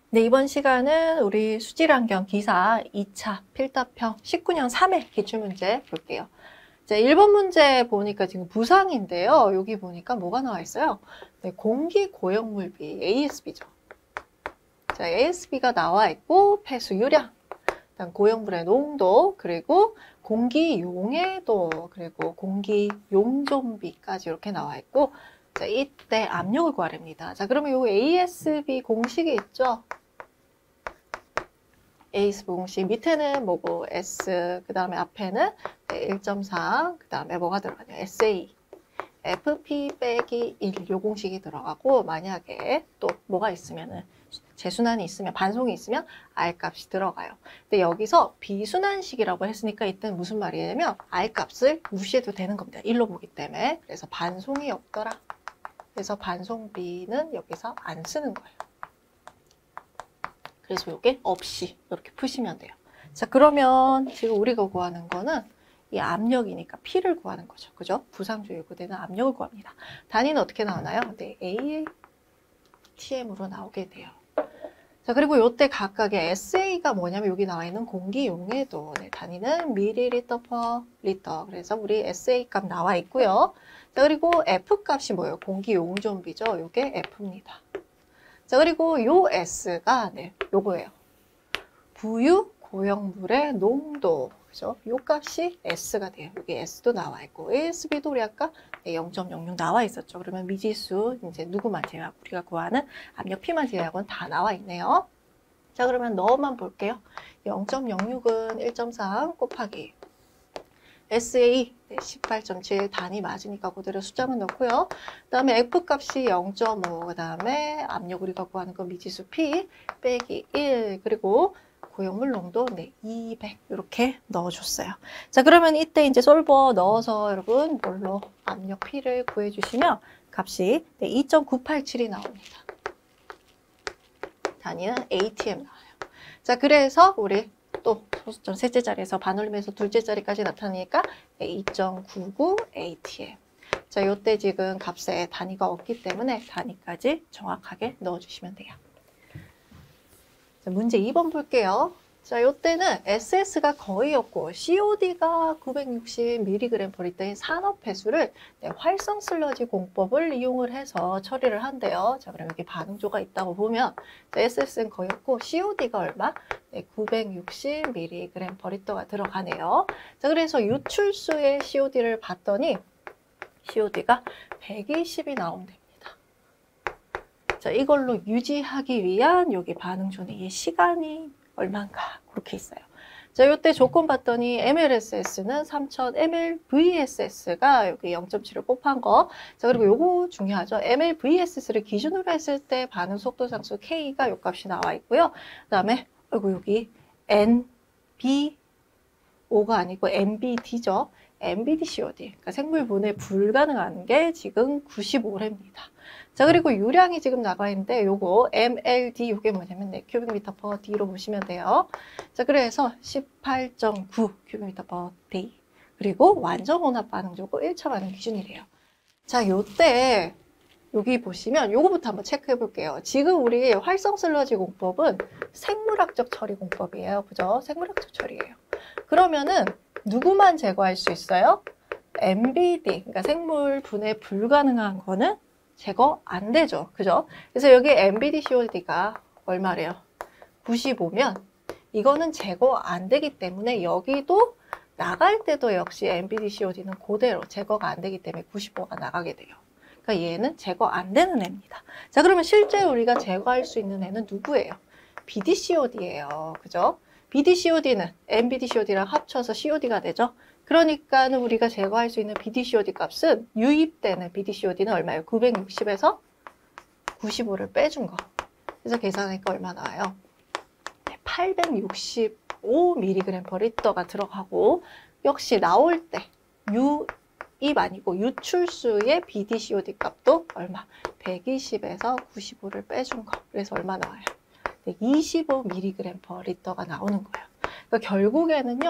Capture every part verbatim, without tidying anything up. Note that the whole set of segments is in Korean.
네, 이번 시간은 우리 수질환경 기사 이 차 필답형 십구 년 삼 회 기출문제 볼게요. 자, 일 번 문제 보니까 지금 부상인데요. 여기 보니까 뭐가 나와 있어요? 네, 공기 고용물비 에이에스비죠. 자, 에이에스비가 나와 있고 폐수 유량, 그다음 고용물의 농도, 그리고 공기 용해도, 그리고 공기 용존비까지 이렇게 나와 있고, 자, 이때 압력을 구하랍니다. 자, 그러면 요 에이에스비 공식이 있죠? 에이에스비 공식 밑에는 뭐고 S, 그 다음에 앞에는 일 점 사, 그 다음에 뭐가 들어가냐? 에스에이, 에프피 빼기 일, 요 공식이 들어가고, 만약에 또 뭐가 있으면은 재순환이 있으면, 반송이 있으면 R 값이 들어가요. 근데 여기서 비순환식이라고 했으니까 이때는 무슨 말이냐면 R 값을 무시해도 되는 겁니다. 일로 보기 때문에. 그래서 반송이 없더라. 그래서 반송비는 여기서 안 쓰는 거예요. 그래서 이게 없이 이렇게 푸시면 돼요. 자, 그러면 지금 우리가 구하는 거는 이 압력이니까 P를 구하는 거죠. 그죠? 부상주 요구되는 압력을 구합니다. 단위는 어떻게 나오나요? 네, 에이티엠으로 나오게 돼요. 자, 그리고 요때 각각의 에스에이가 뭐냐면 여기 나와 있는 공기 용해도, 네, 단위는 밀리리터 퍼 리터. 그래서 우리 에스에이 값 나와 있고요. 자, 그리고 F 값이 뭐예요? 공기 용존비죠. 요게 F입니다. 자, 그리고 요 S가, 네, 요거예요. 부유 고용물의 농도. 그죠? 요 값이 S가 돼요. 여기 S도 나와 있고, 에이에스비도 우리 아까 네, 영 점 영육 나와 있었죠. 그러면 미지수, 이제 누구만 제외하고, 우리가 구하는 압력 P만 제외하고는 다 나와 있네요. 자, 그러면 너만 볼게요. 영 점 영육은 일 점 삼 곱하기 에스에이 네, 십팔 점 칠 단위 맞으니까 그대로 숫자만 넣고요. 그 다음에 F 값이 영 점 오, 그 다음에 압력 우리가 구하는 거 미지수 P 빼기 일, 그리고 고용물 농도 네, 이백 이렇게 넣어줬어요. 자, 그러면 이때 이제 솔버 넣어서 여러분 뭘로 압력 P를 구해주시면 값이 네, 이 점 구팔칠이 나옵니다. 단위는 에이티엠 나와요. 자, 그래서 우리 또 소수점 셋째 자리에서 반올림에서 둘째 자리까지 나타나니까 이 점 구구 에이티엠. 자, 요때 지금 값에 단위가 없기 때문에 단위까지 정확하게 넣어주시면 돼요. 자, 문제 이 번 볼게요. 자, 요때는 에스에스가 거의 없고 씨오디가 구백육십 밀리그램 퍼 리터인 산업 폐수를 네, 활성 슬러지 공법을 이용을 해서 처리를 한대요. 자, 그럼 여기 반응조가 있다고 보면 자, 에스에스는 거의 없고 씨오디가 얼마? 네, 구백육십 밀리그램 퍼 리터가 들어가네요. 자, 그래서 유출수의 씨오디를 봤더니 씨오디가 백이십이 나오면 됩니다. 자, 이걸로 유지하기 위한 여기 반응조는 이 시간이 얼마인가 그렇게 있어요. 자, 요때 조건 봤더니 엠엘에스에스는 삼천 엠엘브이에스에스가 여기 영 점 칠을 곱한 거. 자, 그리고 요거 중요하죠. 엠엘브이에스에스를 기준으로 했을 때 반응 속도 상수 K가 요 값이 나와 있고요. 그 다음에 아이고 여기 엔비오가 아니고 엔비디죠. 엔비디 씨오디, 그러니까 생물 분해 불가능한 게 지금 구십오래입니다. 자, 그리고 유량이 지금 나가 있는데 요거 엠엘디 요게 뭐냐면 네, 큐빅미터 퍼 D로 보시면 돼요. 자, 그래서 십팔 점 구 큐빅미터 퍼 D. 그리고 완전 혼합 반응조고 일 차 반응 기준이래요. 자, 요때 여기 보시면 요거부터 한번 체크해 볼게요. 지금 우리 활성 슬러지 공법은 생물학적 처리 공법이에요. 그죠? 생물학적 처리예요. 그러면은 누구만 제거할 수 있어요? 엔비디, 그러니까 생물 분해 불가능한 거는 제거 안 되죠. 그죠? 그래서 여기 엔비디 씨오디가 얼마래요? 구십오면 이거는 제거 안 되기 때문에 여기도 나갈 때도 역시 엔비디 씨오디는 그대로 제거가 안 되기 때문에 구십오가 나가게 돼요. 그러니까 얘는 제거 안 되는 애입니다. 자, 그러면 실제 우리가 제거할 수 있는 애는 누구예요? 비디씨오디예요. 그죠? 비디씨오디는 엔비디씨오디랑 합쳐서 씨오디가 되죠. 그러니까 우리가 제거할 수 있는 비디씨오디 값은 유입되는 비디씨오디는 얼마예요? 구백육십에서 구십오를 빼준 거. 그래서 계산하니까 얼마 나와요? 팔백육십오 밀리그램 퍼 리터가 들어가고 역시 나올 때 유입 아니고 유출수의 비디씨오디 값도 얼마? 백이십에서 구십오를 빼준 거. 그래서 얼마 나와요? 이십오 밀리그램 퍼 리터가 나오는 거예요. 그러니까 결국에는요.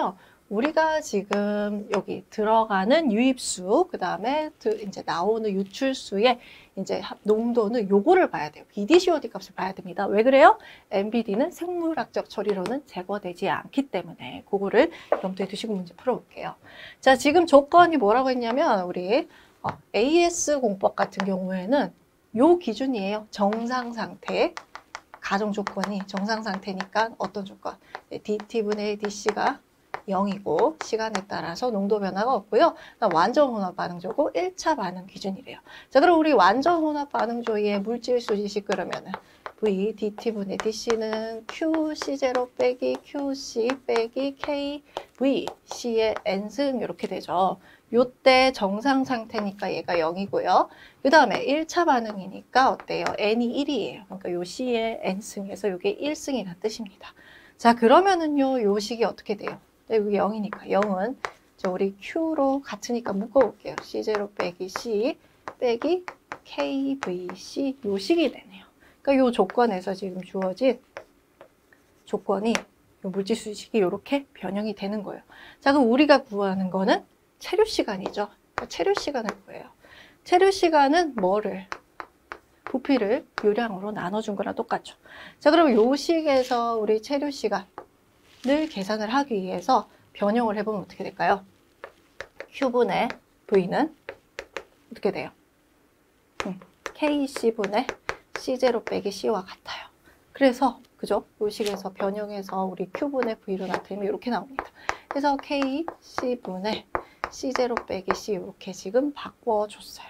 우리가 지금 여기 들어가는 유입수, 그 다음에 이제 나오는 유출수의 이제 농도는 요거를 봐야 돼요. 비디씨오디 값을 봐야 됩니다. 왜 그래요? 엠비디는 생물학적 처리로는 제거되지 않기 때문에 그거를 염두에 두시고 문제 풀어볼게요. 자, 지금 조건이 뭐라고 했냐면 우리 에이에스 공법 같은 경우에는 요 기준이에요. 정상 상태. 가정 조건이 정상 상태니까 어떤 조건? 디티분의 디씨가 영이고 시간에 따라서 농도 변화가 없고요. 완전 혼합 반응조고 일 차 반응 기준이래요. 자, 그럼 우리 완전 혼합 반응조의 물질수 지식 그러면은 V dt분의 dc는 Q 씨 제로 빼기 QC 빼기 K V C의 n승 이렇게 되죠. 요때 정상 상태니까 얘가 영이고요. 그 다음에 일 차 반응이니까 어때요? n이 일이에요. 그러니까 요 C의 n승에서 요게 일 승이라는 뜻입니다. 자, 그러면은요, 요 식이 어떻게 돼요? 여기 영이니까 영은 저 우리 Q로 같으니까 묶어볼게요. 씨 제로 빼기 C 빼기 케이 브이 씨 요 식이 되네요. 그러니까 요 조건에서 지금 주어진 조건이 요 물질수 식이 이렇게 변형이 되는 거예요. 자, 그럼 우리가 구하는 거는 체류 시간이죠. 그러니까 체류 시간을 구해요. 체류 시간은 뭐를? 부피를 요량으로 나눠준 거랑 똑같죠. 자, 그럼 요 식에서 우리 체류 시간 늘 계산을 하기 위해서 변형을 해보면 어떻게 될까요? Q분의 V는 어떻게 돼요? 음, 케이씨분의 씨 제로 빼기 C와 같아요. 그래서 그죠? 이 식에서 변형해서 우리 Q분의 V로 나타내면 이렇게 나옵니다. 그래서 케이씨분의 씨 제로 빼기 C 이렇게 지금 바꿔줬어요.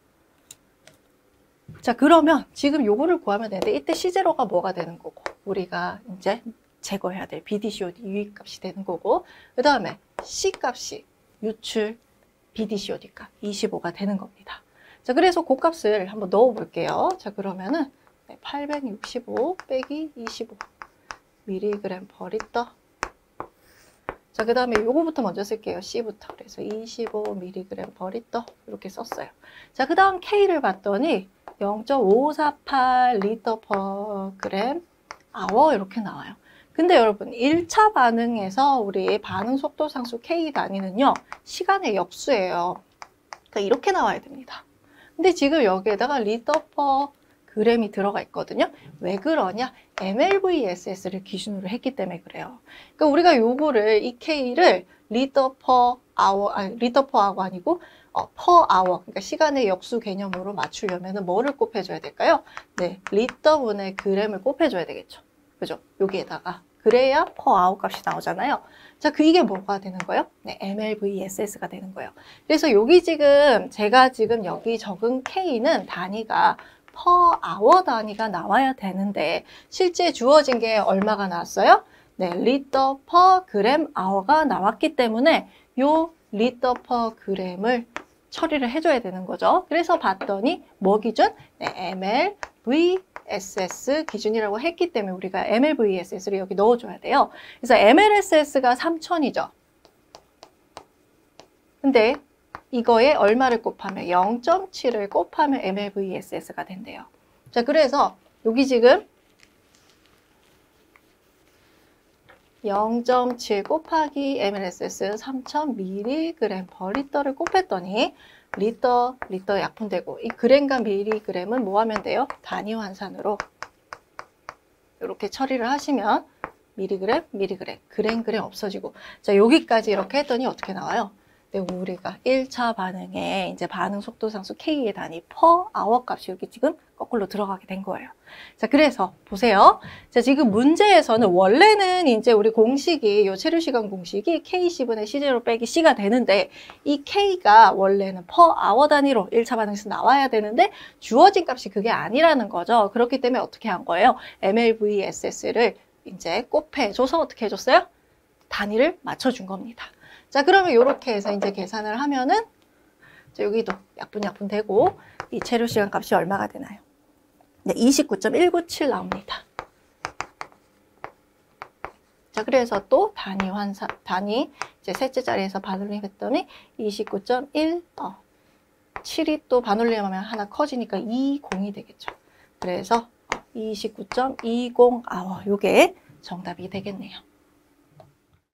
자, 그러면 지금 요거를 구하면 되는데 이때 씨 제로가 뭐가 되는 거고 우리가 이제 제거해야 될 비디씨오디 유입값이 되는 거고 그 다음에 C 값이 유출 비디씨오디 값 이십오가 되는 겁니다. 자, 그래서 그 값을 한번 넣어 볼게요. 자, 그러면은 팔백육십오 빼기 이십오 밀리그램 퍼 리터. 자, 그 다음에 요거부터 먼저 쓸게요. C부터. 그래서 이십오 밀리그램 퍼 리터 이렇게 썼어요. 자, 그 다음 K를 봤더니 영 점 오사팔 리터 퍼 그램 아워 이렇게 나와요. 근데 여러분 일 차 반응에서 우리 반응 속도 상수 K 단위는요 시간의 역수예요. 그러니까 이렇게 나와야 됩니다. 근데 지금 여기에다가 리터 퍼 그램이 들어가 있거든요. 왜 그러냐? 엠엘브이에스에스를 기준으로 했기 때문에 그래요. 그러니까 우리가 요거를 이 K를 리터 퍼 아워 아니 리터 퍼 아워 아니고 어, 퍼 아워 그러니까 시간의 역수 개념으로 맞추려면은 뭐를 곱해줘야 될까요? 네, 리터분의 그램을 곱해줘야 되겠죠. 그죠? 여기에다가 그래야 퍼 아워 값이 나오잖아요. 자, 그 이게 뭐가 되는 거예요? 네, 엠엘브이에스에스가 되는 거예요. 그래서 여기 지금 제가 지금 여기 적은 K는 단위가 퍼 아워 단위가 나와야 되는데 실제 주어진 게 얼마가 나왔어요? 네, 리터 퍼 그램 아워가 나왔기 때문에 요 리터 퍼 그램을 처리를 해줘야 되는 거죠. 그래서 봤더니 뭐 기준? 네, 엠엘브이에스에스 기준이라고 했기 때문에 우리가 엠엘브이에스에스를 여기 넣어줘야 돼요. 그래서 엠엘에스에스가 삼천이죠. 근데 이거에 얼마를 곱하면 영 점 칠을 곱하면 엠엘브이에스에스가 된대요. 자, 그래서 여기 지금 영 점 칠 곱하기 엠엘에스에스 삼천 밀리그램 퍼 리터를 곱했더니 리터, 리터 약분되고 이 그램과 밀리그램은 뭐 하면 돼요? 단위 환산으로 이렇게 처리를 하시면 밀리그램, 밀리그램, 그램, 그램 없어지고 자, 여기까지 이렇게 했더니 어떻게 나와요? 네, 우리가 일 차 반응에 이제 반응 속도 상수 K의 단위 퍼 아워 값이 여기 지금 거꾸로 들어가게 된 거예요. 자, 그래서 보세요. 자, 지금 문제에서는 원래는 이제 우리 공식이 요 체류 시간 공식이 케이씨분의 씨 제로 빼기 C가 되는데 이 K가 원래는 퍼 아워 단위로 일 차 반응에서 나와야 되는데 주어진 값이 그게 아니라는 거죠. 그렇기 때문에 어떻게 한 거예요? 엠엘브이에스에스를 이제 곱해줘서 어떻게 해줬어요? 단위를 맞춰준 겁니다. 자, 그러면 이렇게 해서 이제 계산을 하면은 자, 여기도 약분약분 되고 이 체류 시간 값이 얼마가 되나요? 네, 이십구 점 일구칠 나옵니다. 자, 그래서 또 단위 환산, 단위 이제 셋째 자리에서 반올림했더니 이십구 점 일, 어, 칠이 또 반올림하면 하나 커지니까 이십이 되겠죠. 그래서 이십구 점 이십 아워 요게 정답이 되겠네요.